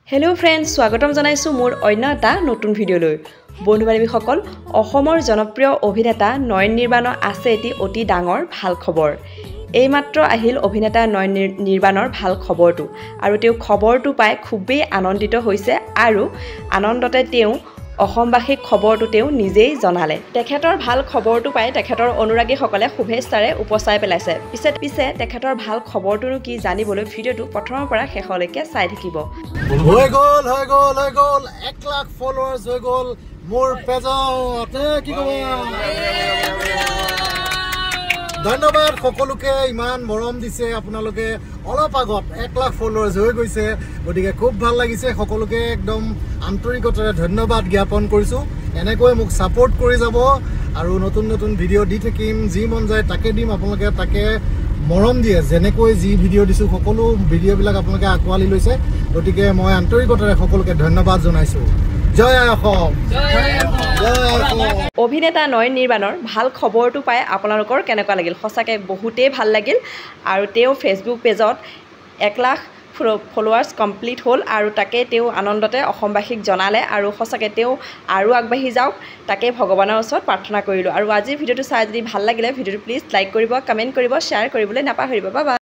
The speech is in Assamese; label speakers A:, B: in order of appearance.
A: হেল্ল' ফ্ৰেণ্ডছ, স্বাগতম জনাইছোঁ মোৰ অন্য এটা নতুন ভিডিঅ'লৈ। বন্ধু বান্ধৱীসকল, অসমৰ জনপ্ৰিয় অভিনেতা নয়ন নিৰ্বাণৰ আছে এটি অতি ডাঙৰ ভাল খবৰ। এইমাত্ৰ আহিল অভিনেতা নয়ন নিৰ্বাণৰ ভাল খবৰটো, আৰু তেওঁ খবৰটো পাই খুবেই আনন্দিত হৈছে আৰু আনন্দতে তেওঁ অসমবাসীক খবৰটো তেওঁ নিজেই জনালে। তেখেতৰ ভাল খবৰটো পাই তেখেতৰ অনুৰাগীসকলে শুভেচ্ছাৰে উপচাই পেলাইছে। পিছে তেখেতৰ ভাল খবৰটোনো কি জানিবলৈ ভিডিঅ'টো প্ৰথমৰ পৰা শেষলৈকে চাই থাকিব।
B: হৈ গ'ল 1 লাখ ফলোৱাৰ্ছ হৈ গ'ল মোৰ পেজত। কি ক'ব, ধন্যবাদ সকলোকে, ইমান মৰম দিছে আপোনালোকে। অলপ আগত 1 লাখ ফলোৱাৰ্ছ হৈ গৈছে, গতিকে খুব ভাল লাগিছে। সকলোকে একদম আন্তৰিকতাৰে ধন্যবাদ জ্ঞাপন কৰিছোঁ। এনেকৈ মোক ছাপোৰ্ট কৰি যাব আৰু নতুন নতুন ভিডিঅ' দি থাকিম। যি মন যায় তাকে দিম, আপোনালোকে তাকে মৰম দিয়ে। যেনেকৈ যি ভিডিঅ' দিছোঁ সকলো ভিডিঅ'বিলাক আপোনালোকে আঁকোৱালি লৈছে, গতিকে মই আন্তৰিকতাৰে সকলোকে ধন্যবাদ জনাইছোঁ। জয় অসম।
A: অভিনেতা নয়ন নিৰ্বাণৰ ভাল খবৰটো পাই আপোনালোকৰ কেনেকুৱা লাগিল? সঁচাকৈ বহুতেই ভাল লাগিল। আৰু তেওঁ ফেচবুক পেজত 1 লাখ ফলোৱাৰ্ছ কমপ্লিট হ'ল আৰু তাকে তেওঁ আনন্দতে অসমবাসীক জনালে। আৰু সঁচাকৈ তেওঁ আৰু আগবাঢ়ি যাওক, তাকে ভগৱানৰ ওচৰত প্ৰাৰ্থনা কৰিলোঁ। আৰু আজিৰ ভিডিঅ'টো চাই যদি ভাল লাগিলে ভিডিঅ'টো প্লিজ লাইক কৰিব, কমেণ্ট কৰিব, শ্বেয়াৰ কৰিবলৈ নাপাহৰিব। Bye bye.